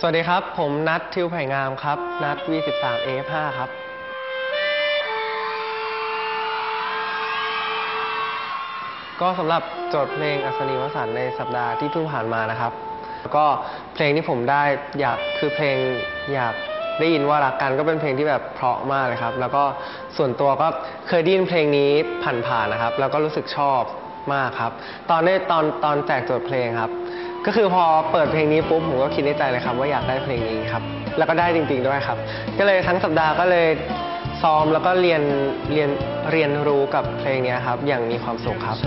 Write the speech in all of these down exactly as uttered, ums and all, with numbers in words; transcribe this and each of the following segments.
วัสดีครับผมนัททิวไผ่งามครับนัท วี สิบสาม เอ เอฟ ห้า ครับก็สำหรับโจทย์เพลงอัศนีวสันต์ในสัปดาห์ที่เพิ่งผ่านมานะครับก็เพลงที่ผมได้อยากคือเพลงอยากได้ยินว่ารักกันก็เป็นเพลงที่แบบเพราะมากเลยครับแล้วก็ส่วนตัวก็เคยได้ยินเพลงนี้ผ่านๆนะครับแล้วก็รู้สึกชอบมากครับตอนนี้ตอนตอนแจกโจทย์เพลงครับก็คือพอเปิดเพลงนี้ปุ๊บผมก็คิดในใจเลยครับว่าอยากได้เพลงนี้ครับแล้วก็ได้จริงๆด้วยครับก็เลยทั้งสัปดาห์ก็เลยซ้อมแล้วก็เรียนเรียนเรียนรู้กับเพลงนี้ครับอย่างมีความสุขครับ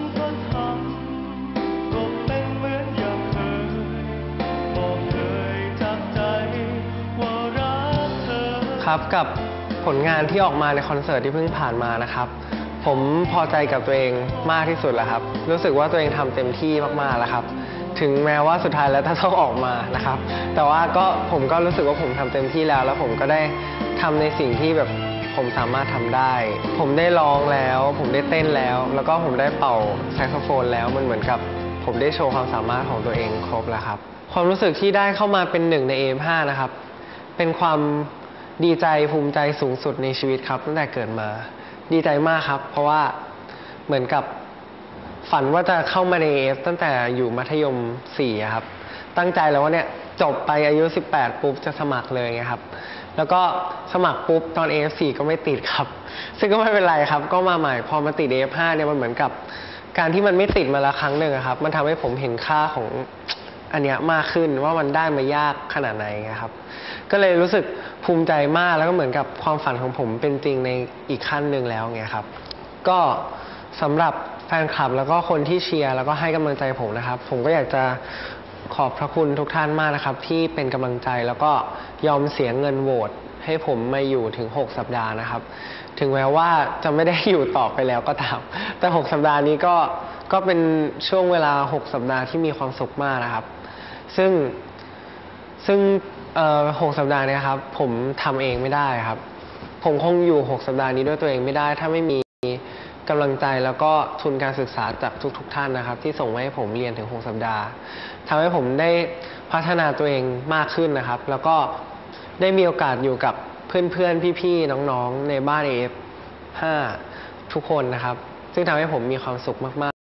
ครับกับผลงานที่ออกมาในคอนเสิร์ตที่เพิ่งผ่านมานะครับผมพอใจกับตัวเองมากที่สุดแล้วครับรู้สึกว่าตัวเองทำเต็มที่มากๆแล้วครับถึงแม้ว่าสุดท้ายแล้วถ้าต้องออกมานะครับแต่ว่าก็ผมก็รู้สึกว่าผมทำเต็มที่แล้วแล้วผมก็ได้ทำในสิ่งที่แบบผมสามารถทำได้ผมได้ร้องแล้วผมได้เต้นแล้วแล้วก็ผมได้เป่าแซกโซโฟนแล้วมันเหมือนกับผมได้โชว์ความสามารถของตัวเองครบแล้วครับความรู้สึกที่ได้เข้ามาเป็นหนึ่งใน เอ เอฟ ห้า นะครับเป็นความดีใจภูมิใจสูงสุดในชีวิตครับตั้งแต่เกิดมาดีใจมากครับเพราะว่าเหมือนกับฝันว่าจะเข้ามาใน เอ เอฟ ตั้งแต่อยู่มัธยมสี่ครับตั้งใจแล้วว่าเนี่ยจบไปอายุสิบแปดปุ๊บจะสมัครเลยไงครับแล้วก็สมัครปุ๊บตอน เอ เอฟ สี่ก็ไม่ติดครับซึ่งก็ไม่เป็นไรครับก็มาใหม่พอมาติด เอ เอฟ ห้า เนี่ยมันเหมือนกับการที่มันไม่ติดมาละครั้งหนึ่งครับมันทำให้ผมเห็นค่าของอันเนี้ยมากขึ้นว่ามันได้มายากขนาดไหนครับก็เลยรู้สึกภูมิใจมากแล้วก็เหมือนกับความฝันของผมเป็นจริงในอีกขั้นหนึ่งแล้วไงครับก็สำหรับแฟนคลับแล้วก็คนที่เชียร์แล้วก็ให้กำลังใจผมนะครับผมก็อยากจะขอบพระคุณทุกท่านมากนะครับที่เป็นกำลังใจแล้วก็ยอมเสียเงินโหวตให้ผมมาอยู่ถึงหกสัปดาห์นะครับถึงแม้ว่าจะไม่ได้อยู่ต่อไปแล้วก็ตามแต่หกสัปดาห์นี้ก็ก็เป็นช่วงเวลาหกสัปดาห์ที่มีความสุขมากนะครับซึ่งซึ่งหกสัปดาห์นี้ครับผมทำเองไม่ได้ครับผมคงอยู่หกสัปดาห์นี้ด้วยตัวเองไม่ได้ถ้าไม่มีกำลังใจแล้วก็ทุนการศึกษาจากทุกๆท่านนะครับที่ส่งมาให้ผมเรียนถึงหกสัปดาห์ทำให้ผมได้พัฒนาตัวเองมากขึ้นนะครับแล้วก็ได้มีโอกาสอยู่กับเพื่อนๆพี่ๆน้องๆในบ้าน เอ เอฟ ห้า ทุกคนนะครับซึ่งทำให้ผมมีความสุขมากๆ